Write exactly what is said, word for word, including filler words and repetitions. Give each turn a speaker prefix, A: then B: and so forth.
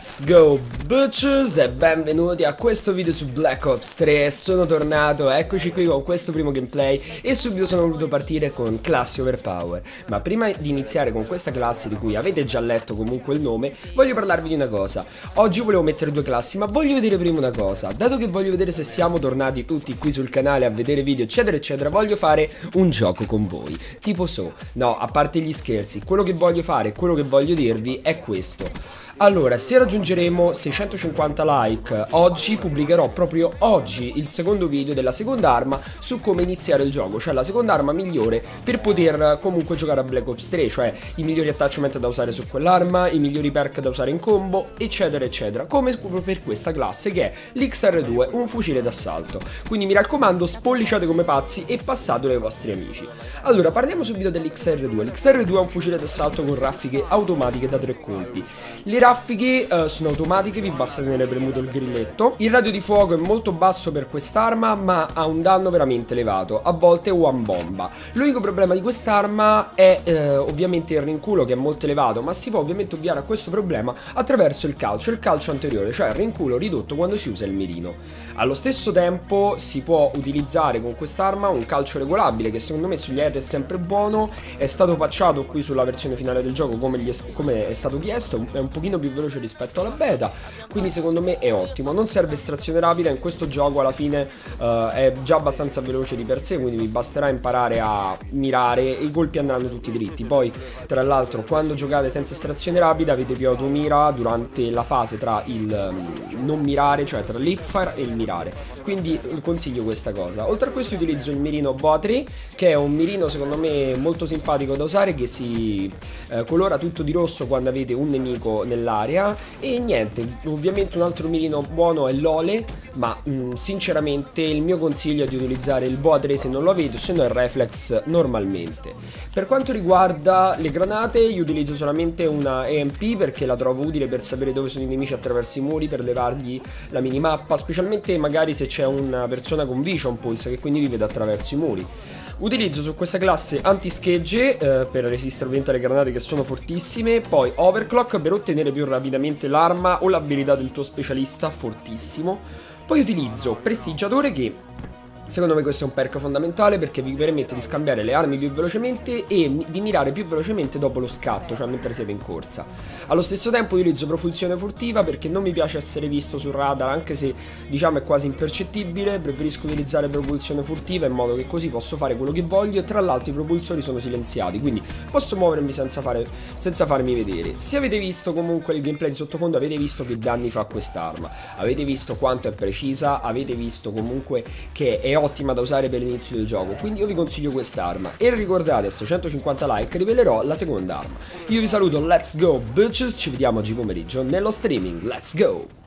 A: Let's go bitches e benvenuti a questo video su Black Ops tre. Sono tornato, eccoci qui con questo primo gameplay e subito sono voluto partire con classi overpower. Ma prima di iniziare con questa classe di cui avete già letto comunque il nome, voglio parlarvi di una cosa. Oggi volevo mettere due classi, ma voglio vedere prima una cosa. Dato che voglio vedere se siamo tornati tutti qui sul canale a vedere video eccetera eccetera, voglio fare un gioco con voi. Tipo so, no, a parte gli scherzi, quello che voglio fare, quello che voglio dirvi è questo. Allora, se raggiungeremo seicentocinquanta like oggi, pubblicherò proprio oggi il secondo video della seconda arma su come iniziare il gioco, cioè la seconda arma migliore per poter comunque giocare a Black Ops tre, cioè i migliori attachment da usare su quell'arma, i migliori perk da usare in combo, eccetera eccetera, come per questa classe che è l'X R due, un fucile d'assalto. Quindi mi raccomando, spolliciate come pazzi e passatelo ai vostri amici. Allora, parliamo subito dell'X R due. L'X R due è un fucile d'assalto con raffiche automatiche da tre colpi. Le raffiche uh, sono automatiche, vi basta tenere premuto il grilletto. Il radio di fuoco è molto basso per quest'arma, ma ha un danno veramente elevato, a volte one bomba. L'unico problema di quest'arma è uh, ovviamente il rinculo, che è molto elevato, ma si può ovviamente ovviare a questo problema attraverso il calcio, il calcio anteriore, cioè il rinculo ridotto quando si usa il mirino. Allo stesso tempo si può utilizzare con quest'arma un calcio regolabile, che secondo me sugli aerei è sempre buono. È stato patchato qui sulla versione finale del gioco come, gli è, come è stato chiesto, è un pochino più veloce rispetto alla beta, quindi secondo me è ottimo. Non serve estrazione rapida, in questo gioco alla fine uh, è già abbastanza veloce di per sé, quindi vi basterà imparare a mirare e i colpi andranno tutti dritti. Poi tra l'altro quando giocate senza estrazione rapida avete più automira durante la fase tra il um, non mirare, cioè tra l'hipfire e il mirare, quindi consiglio questa cosa. Oltre a questo utilizzo il mirino Botry, che è un mirino secondo me molto simpatico da usare, che si eh, colora tutto di rosso quando avete un nemico nell'area. E niente, ovviamente un altro mirino buono è l'Ole, ma mh, sinceramente il mio consiglio è di utilizzare il Botry se non lo avete, se no il Reflex normalmente. Per quanto riguarda le granate, io utilizzo solamente una E M P perché la trovo utile per sapere dove sono i nemici attraverso i muri, per levargli la minimappa, specialmente magari se c'è una persona con Vision Pulse che quindi vi vede attraverso i muri. Utilizzo su questa classe antischegge eh, per resistere ovviamente alle granate che sono fortissime. Poi Overclock per ottenere più rapidamente l'arma o l'abilità del tuo specialista, fortissimo. Poi utilizzo Prestigiatore, che secondo me questo è un perk fondamentale perché vi permette di scambiare le armi più velocemente e di mirare più velocemente dopo lo scatto, cioè mentre siete in corsa. Allo stesso tempo utilizzo Propulsione Furtiva perché non mi piace essere visto sul radar, anche se diciamo è quasi impercettibile. Preferisco utilizzare Propulsione Furtiva in modo che così posso fare quello che voglio e tra l'altro i propulsori sono silenziati, quindi posso muovermi senza, fare, senza farmi vedere. Se avete visto comunque il gameplay di sottofondo avete visto che danni fa quest'arma, avete visto quanto è precisa, avete visto comunque che è ottima da usare per l'inizio del gioco, quindi io vi consiglio quest'arma. E ricordate, a seicentocinquanta like rivelerò la seconda arma. Io vi saluto, let's go bitches, ci vediamo oggi pomeriggio nello streaming, let's go!